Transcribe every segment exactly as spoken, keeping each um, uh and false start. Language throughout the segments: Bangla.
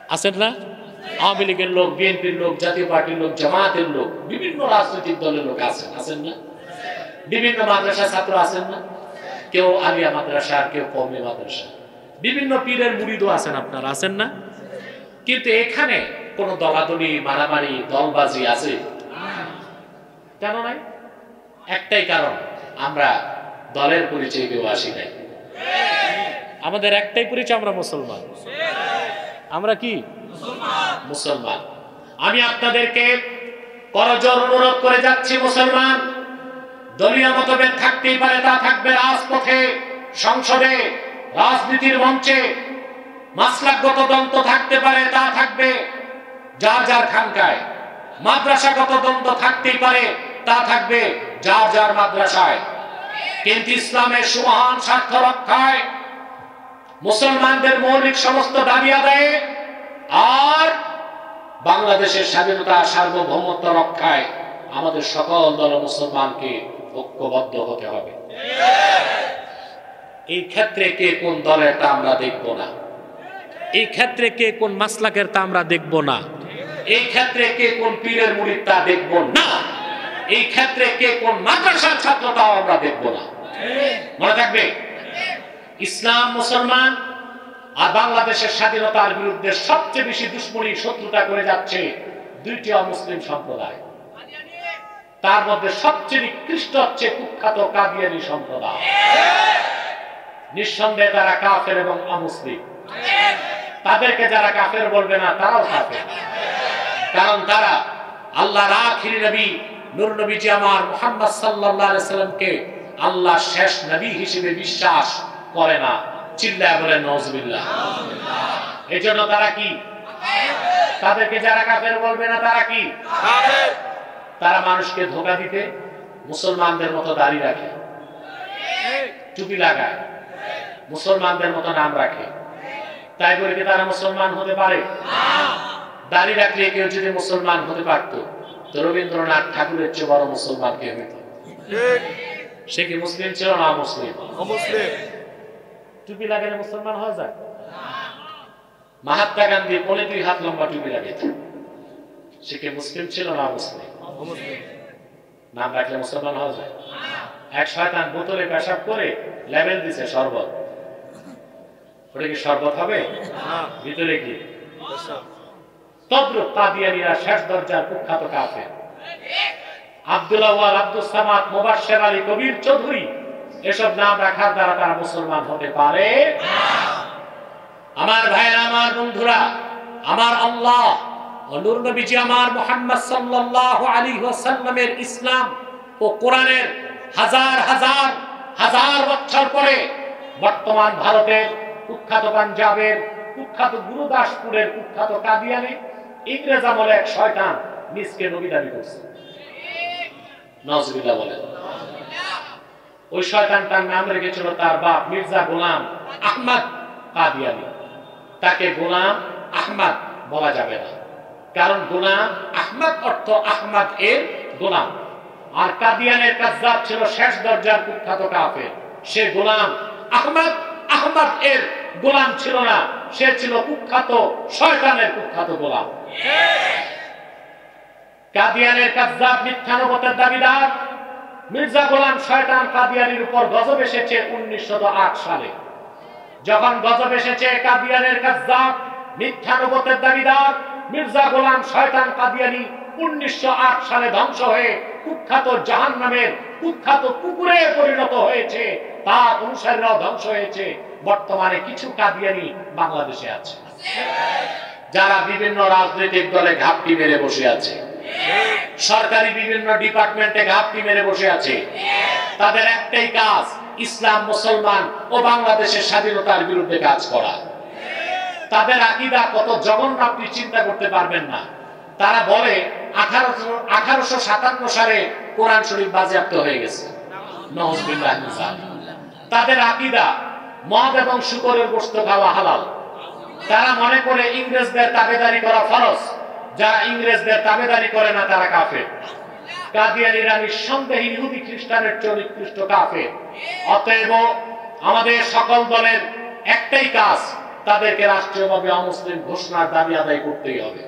আছেন না? আওয়ামী লীগের লোক, বিএনপির লোক, জাতীয় পার্টির লোক, জামায়াতের লোক, বিভিন্ন রাজনৈতিক দলের লোক আছেন, আছেন না? বিভিন্ন মাদ্রাসা ছাত্র আছেন না? কেউ আলিয়া মাদ্রাসা, কেউ কওমি মাদ্রাসা, বিভিন্ন পীরের মুরিদও আছেন, আপনারা আছেন না? কিন্তু এখানে কোন দলাদলি, মারামারি, দলবাজি আছে? কেন নাই? একটাই কারণ, আমরা দলের পরিচয় কেউ আসি নাই। আমাদের একটাই পরিচয়, আমরা মুসলমান। আমরা কি মুসলমান? আমি আপনাদেরকে করজোড়ে অনুরোধ করে যাচ্ছি, মুসলমান, দলীয় মতভেদ থাকতেই পারে, তা থাকবে রাজপথে, সংসদে, রাজনীতির মঞ্চে। মাসলাকগত দ্বন্দ্ব থাকতে পারে, তা থাকবে যার যার খানকায়। মাদ্রাসাগত দ্বন্দ্ব থাকতেই পারে, তা থাকবে যার যার মাদ্রাসায়। কিন্তু ইসলামের সুমহান স্বার্থ রক্ষায়, মুসলমানদের মৌলিক সমস্ত দাবি আদায়ে আর বাংলাদেশের স্বাধীনতা, সার্বভৌমত্ব রক্ষায় আমাদের সকল দল মুসলমানকে ঐক্যবদ্ধ হতে হবে। এই ক্ষেত্রে কে কোন দলের তা আমরা দেখব না। এই ক্ষেত্রে কে কোন মাসলাকের তা আমরা দেখব না। এই ক্ষেত্রে কে কোন পীরের মুরিদ তা দেখব না। এই ক্ষেত্রে কে কোন মাদ্রাসার ছাত্র তাও আমরা দেখব না। মনে থাকবে, ইসলাম, মুসলমান আর বাংলাদেশের স্বাধীনতার বিরুদ্ধে সবচেয়ে বেশি দুশ্মনী, শত্রুতা করে যাচ্ছে দুইটি অমুসলিম সম্প্রদায়। তার মধ্যে সবচেয়ে নিকৃষ্ট হচ্ছে কুখ্যাত কাদিয়ানী সম্প্রদায়। নিঃসন্দেহে তারা কাফের এবং অমুসলিম। তাদেরকে যারা কাফের বলবে না, তারাও কাফের। কারণ তারা আল্লাহর আখিরি নবী নূর নবীজি আমার মুহাম্মদ সাল্লাল্লাহু আলাইহি সাল্লামকে আল্লাহর শেষ নবী হিসেবে বিশ্বাস করে না। চিল্লায়া বলেন নাউজুবিল্লাহ। এজন্য তারা কি? তাদেরকে যারা কাফের বলবে না, তারা কি? কাফের। তারা মানুষকে ধোঁকা দিতে মুসলমানদের মতো দাড়ি রাখে, টুপি লাগায়, মুসলমানদের মতো নাম রাখে। তাই বলে কি তারা মুসলমান হতে পারে? দাড়ি রাখলে কেউ যদি মুসলমান হতে পারত, তো রবীন্দ্রনাথ ঠাকুরের চেয়ে বড় মুসলমান কে হইত? সে কি মুসলিম ছিল না মুসলিম? অমুসলিম। টুপি লাগালে মুসলমান হওয়া যায়? মহাত্মা গান্ধী পনে দুই হাত লম্বা টুপি লাগিয়েছে, সে কি মুসলিম ছিল না মুসলিম? নাম রাখলে মুসলমান হওয়া যায়? এক শয়তান বোতলে পেশাব করে লেবেল দিছে শরবত, ওটা কি শরবত হবে? ভিতরে কি? তদ্রুপ কাদিয়ানীরা শেষ দরজার কুখ্যাত কাফের। আব্দুল্লাহ ওয়াল, আব্দুল সামাদ, মুবাশশির আলী, কবির চৌধুরী, এসব নাম রাখার দ্বারা তারা মুসলমান হতে পারে না। আমার ভাইয়েরা, আমার বন্ধুরা, আমার আল্লাহ ও নূর নবীজি আমার মুহাম্মদ সাল্লাল্লাহু আলাইহি ওয়াসাল্লামের ইসলাম ও কোরআনের হাজার হাজার হাজার বছর পরে বর্তমান ভারতের কুখ্যাত পাঞ্জাবের কুখ্যাত গুরুদাসপুরের কুখ্যাত কাদিয়ানী ইংরেজ আমলে এক শয়তান নিজকে নবী দাবি করছে। নাউজুবিল্লাহ বলেন। ওই শয়তানটার নাম রেখেছিল তার বাপ মির্জা গোলাম আহমদ কাদিয়ানী। তাকে গোলাম আহমদ বলা যাবে না, কারণ গোলাম আহমদ অর্থ আহমদ এর গোলাম। আর কাদিয়ানের কাযযাব ছিল শেষ দরজার কুখ্যাত কাফের। সে গোলাম আহমদ আহমদ এর গোলাম ছিল না, সে ছিল কুখ্যাত শয়তানের কুখ্যাত গোলাম। কাদিয়ানের কাযযাব, মিথ্যানবুয়তের দাবিদার মির্জা গোলাম শয়তান কাদিয়ানীর উপর গজব এসেছে উনিশশো আট সালে। যখন গজব এসেছে, কাদিয়ানের কাযযাব, মিথ্যানবুয়তের দাবিদার মির্জা গোলাম শয়তান কাদিয়ানী উনিশশো আট সালে ধ্বংস হয়ে কুখ্যাত জাহান্নামের কুখ্যাত কুকুরে পরিণত হয়েছে। তার অনুসারীরাও ধ্বংস হয়েছে। বর্তমানে কিছু কাদিয়ানী বাংলাদেশে আছে, যারা বিভিন্ন রাজনৈতিক দলে ঘাপটি মেরে বসে আছে, সরকারি বিভিন্ন ডিপার্টমেন্টে ঘাপটি মেরে বসে আছে। তাদের একটাই কাজ, ইসলাম, মুসলমান ও বাংলাদেশের স্বাধীনতার বিরুদ্ধে কাজ করা। তাদের আকীদা কত জঘন্য আপনি চিন্তা করতে পারবেন না। তারা বলে আঠারোশো আঠারোশো সাতান্ন সালে কোরআন শরীফ বাজেয়াপ্ত হয়ে গেছে। নাউজুবিল্লাহ। তাদের আকীদা মদ এবং শুকরের গোশত খাওয়া হালাল। তারা মনে করে ইংরেজদের তাবেদারি করা ফরজ। যারা ইংরেজদের তাবেদারি করে না, তারা কাফের। কাদিয়ানীরা নিঃসন্দেহে ইহুদি খ্রিস্টানের চেয়ে নিকৃষ্ট কাফের। অতএব আমাদের সকল দলের একটাই কাজ, তাদেরকে রাষ্ট্রীয়ভাবে অমুসলিম ঘোষণার দাবি আদায় করতেই হবে।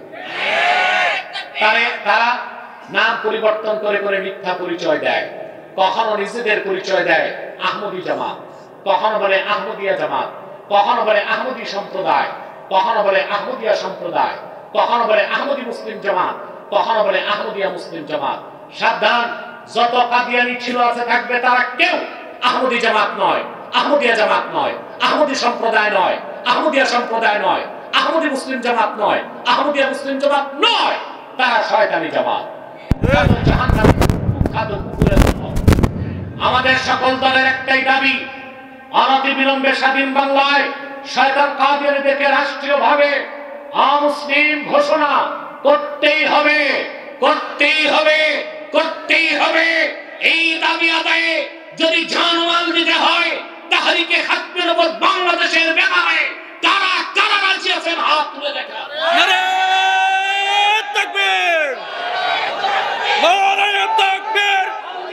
তারা নাম পরিবর্তন করে করে মিথ্যা পরিচয় দেয়, কখনো নিজেদের পরিচয় দেয় আহমদী জামাত, কখনো বলে আহমদিয়া জামাত, কখনো বলে আহমদী সম্প্রদায়, কখনো বলে আহমদিয়া সম্প্রদায়, কখনো বলে আহমদী মুসলিম জামাত, কখনো বলে আহমদিয়া মুসলিম জামাত। সাবধান, যত কাদিয়ানি ছিল আছে থাকবে, তারা কেউ আহমদী জামাত নয়, আহমদিয়া জামাত নয়, আহমদী সম্প্রদায় নয়, আহমদিয়া সম্প্রদায় নয়, আহমদী মুসলিম জামাত নয়, আহমদিয়া মুসলিম জামাত নয়, তারা শয়তানি জামাত। আমাদের সকল দলের একটাই দাবি, অনতি বিলম্বে স্বাধীন বাংলায় শয়তান কাদিয়ানীদেরকে রাষ্ট্রীয়ভাবে অমুসলিম ঘোষণা করতেই হবে, করতেই হবে, করতেই হবে। এই দাবি আদায়ে যদি জানমাল দিতে হয়, তাহরিকে খাতমে নবুয়ত বাংলাদেশের ব্যাপারে কারা কারা রাজি আছেন হাত তুলে দেখা। নারে তাকবীর, নারে তাকবীর।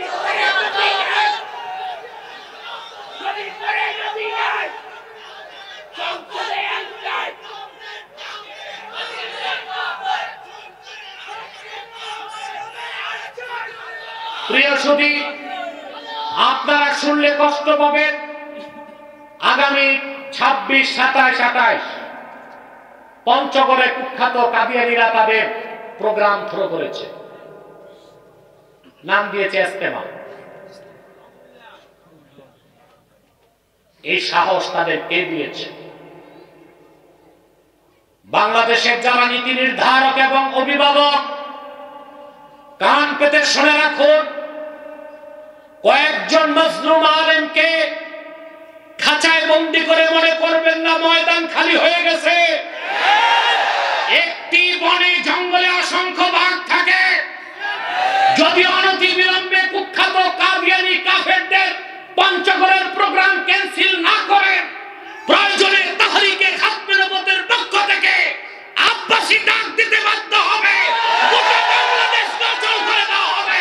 প্রিয় সুধী, আপনারা শুনলে কষ্ট পাবেন। আগামী ছাব্বিশ, সাতাইশ, আঠাইশ পঞ্চগড়ে কুখ্যাত কাদিয়ানীরা তাদের প্রোগ্রাম থ্রো করেছে, নাম দিয়েছে ইস্তেমা। এই সাহস তাদের কে দিয়েছে? বাংলাদেশের যারা নীতি নির্ধারক এবং অভিভাবক, কান পেতে শুনে রাখুন, কয়েকজন মজলুম আলেমকে খাঁচায় বন্দী করে মনে করবেন না ময়দান খালি হয়ে গেছে। একটি বনে জঙ্গলে অসংখ্য বাঘ থাকে। যদি অনতি বিলম্বে কুখ্যাত কাদিয়ানী কাফেরদের পঞ্চগড়ের প্রোগ্রাম ক্যান্সেল না করেন, প্রয়োজনে তাহরিকে খাতমে নবুয়তের পক্ষ থেকে আব্বাসী ডাক দিতে বাধ্য হবে, গোটা বাংলাদেশ নজল করে দেওয়া হবে।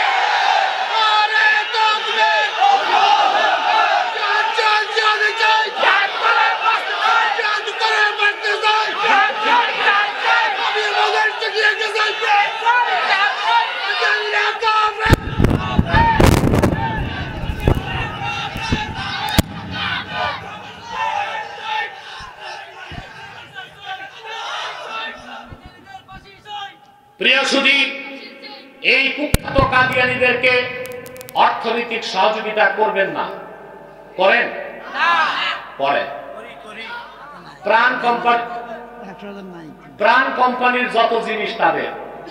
প্রিয় সুধী, এই কুখ্যাত কাদিয়ানীদেরকে অর্থনৈতিক সহযোগিতা করবেন না, করেন করেন। প্রাণ কোম্পানি, প্রাণ কোম্পানির যত জিনিস তাদের,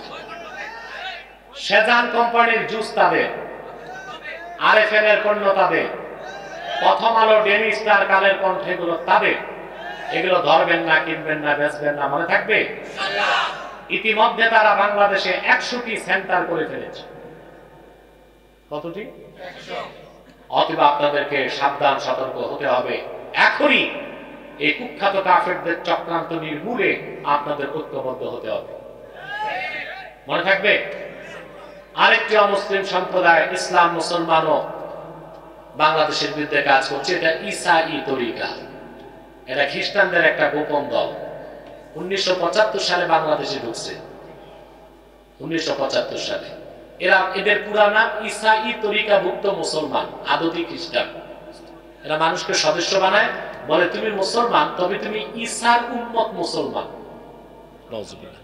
সেজান কোম্পানির জুস তাদের, আরএফএল এর পণ্য তাদের, প্রথম আলো, ডেলি স্টার, কালের কণ্ঠ, এগুলো তাদের। এগুলো ধরবেন না, কিনবেন না, বেচবেন না, মনে থাকবে। ইতিমধ্যে তারা বাংলাদেশে একশোটি সেন্টার করে ফেলেছে। কতটি? অতএব আপনাদেরকে সাবধান, সতর্ক হতে হবে। এখনই এই কুখ্যাত কাফেরদের চক্রান্ত নির্মূলে আপনাদের ঐক্যবদ্ধ হতে হবে, মনে থাকবে। আরেকটি অমুসলিম সম্প্রদায়, ইসলাম মুসলমানও বাংলাদেশের বিরুদ্ধে কাজ করছে। এটা ঈসাঈ তরিকা, এটা খ্রিস্টানদের একটা গোপন দল। উনিশশো পঁচাত্তর সালে বাংলাদেশে ঢুকছে, উনিশশো পঁচাত্তর সালে। এরা, এদের পুরা নাম ঈসাঈ তরিকাভুক্ত মুসলমান, আদতি খ্রিস্টান। এরা মানুষকে সদস্য বানায়, বলে তুমি মুসলমান, তবে তুমি ঈসার উম্মত মুসলমান। নাউজুবিল্লাহ।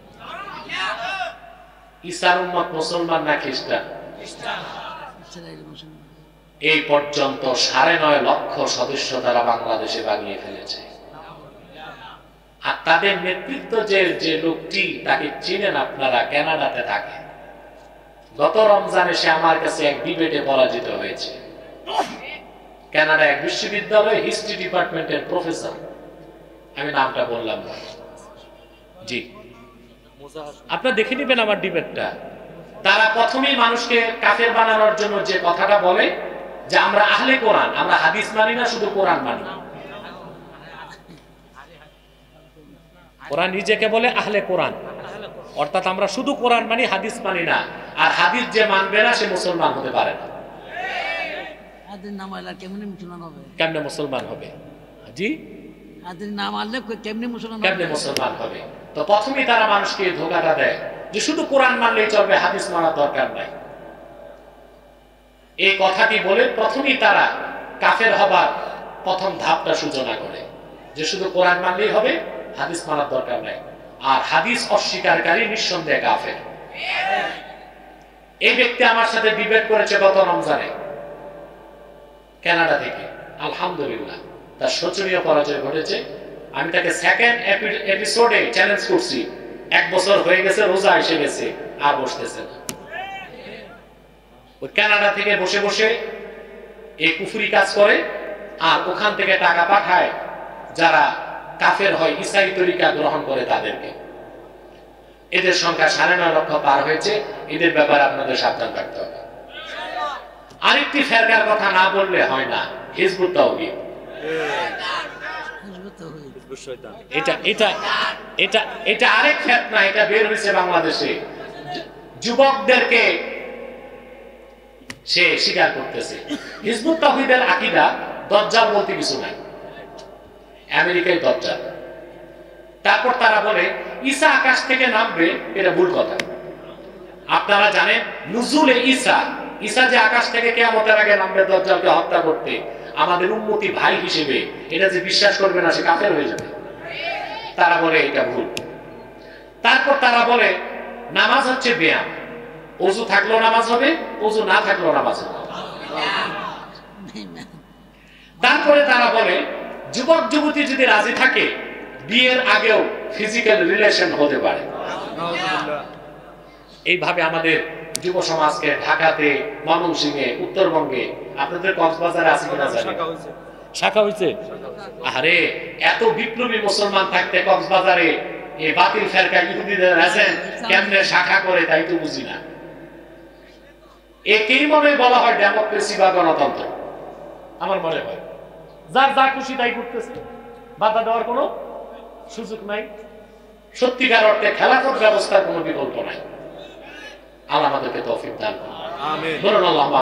ঈসার উম্মত মুসলমান না খ্রিস্টান? এই পর্যন্ত সাড়ে নয় লক্ষ সদস্য তারা বাংলাদেশে বানিয়ে ফেলেছে। আর তাদের নেতৃত্ব যে যে লোকটি, তাকে চিনেন আপনারা, কানাডাতে থাকে। গত রমজানে সে আমার কাছে এক ডিবেটে পরাজিত হয়েছে। কানাডা এক বিশ্ববিদ্যালয়ে হিস্ট্রি ডিপার্টমেন্টের প্রফেসর, আমি নামটা বললাম না। জি, আপনারা দেখে নেবেন আমার ডিবেটটা। তারা প্রথমেই মানুষকে কাফের বানানোর জন্য যে কথাটা বলে যে আমরা আহলে কোরআন, আমরা হাদিস মানি না, শুধু কোরআন মানি। ওরা নিজেকে বলে আহলে কোরআন, অর্থাৎ আমরা শুধু কোরআন মানি, হাদিস মানি না। আর হাদিস যে মানবে না সে মুসলমান হতে পারে না। কেমনে মুসলমান হবে? জি, না মানলে কেমনে মুসলমান কেমনে মুসলমান হবে? তো প্রথমেই তারা মানুষকে ধোঁকাটা দেয় যে শুধু কোরআন মানলেই চলবে, হাদিস মানার দরকার নাই। এই কথাটি বলে প্রথমেই তারা কাফের হবার প্রথম ধাপটা সূচনা করে যে শুধু কোরআন মানলেই হবে, হাদিস মানার দরকার নাই। আর হাদিস অস্বীকারী নিঃসন্দেহে কাফের। এই ব্যক্তি আমার সাথে ডিবেট করেছে গত রমজানে কানাডা থেকে। আলহামদুলিল্লাহ তার শোচনীয় পরাজয় ঘটেছে। আমি তাকে সেকেন্ড এপিসোডে চ্যালেঞ্জ করছি, এক বছর হয়ে গেছে, রোজা এসে গেছে, আর বসতেছে না। ওই কানাডা থেকে বসে বসে এই কুফরি কাজ করে, আর ওখান থেকে টাকা পাঠায় যারা কাফের হয়, ইসাই তরিকা গ্রহণ করে তাদেরকে। এদের সংখ্যা সাড়ে নয় লক্ষ পার হয়েছে। এদের ব্যাপারে আপনাদের সাবধান থাকতে হবে। আরেকটি ফেরকার কথা না বললে হয় না, হিজবুত তাওহীদ। এটা এটা এটা এটা আরেক ফিতনা, এটা বের হয়েছে বাংলাদেশে। যুবকদেরকে সে স্বীকার করতেছে। হিজবুত তাওহীদের আকীদা দাজ্জাল বলতে কিছু নাই, আমেরিকায় দাজ্জাল। তারপর তারা বলে ঈসা আকাশ থেকে নামবে, এটা ভুল কথা। আপনারা জানেন নুজুলে ঈসা, ঈসা যে আকাশ থেকে কিয়ামতের আগে নামবে দাজ্জালকে হত্যা করতে, আমাদের উম্মতি ভাই হিসেবে এটা যে বিশ্বাস করবে না সে কাফের হয়ে যাবে। তারা বলে এটা ভুল। তারপর তারা বলে নামাজ হচ্ছে ব্যায়াম, ওযু থাকলেও নামাজ হবে, ওযু না থাকলেও নামাজ হবে। তারপরে তারা বলে যুবক যুবতী যদি রাজি থাকে বিয়ের আগেও ফিজিক্যাল রিলেশন হতে পারে। এইভাবে আমাদের যুব সমাজকে ঢাকাতে, ময়মনসিংহে, উত্তরবঙ্গে, আপনাদের কক্সবাজারে আছে কিনা জানি, শাখা হয়েছে। আরে এত বিপ্লবী মুসলমান থাকতে কক্সবাজারে এই বাতিল ফেরকা ইহুদিদের এজেন্ট কেমনে শাখা করে তাই তো বুঝি না। একেই মনে বলা হয় ডেমোক্রেসি বা গণতন্ত্র। আমার মনে হয় যার যা খুশি তাই করতেছে, বাধা দেওয়ার কোনো সুযোগ নাই। সত্যিকার অর্থে খেলাফত ব্যবস্থার কোনো বিকল্প নাই। আল্লাহ আমাদেরকে তৌফিক দান করুন। আমিন। বলুন আল্লাহুম্মা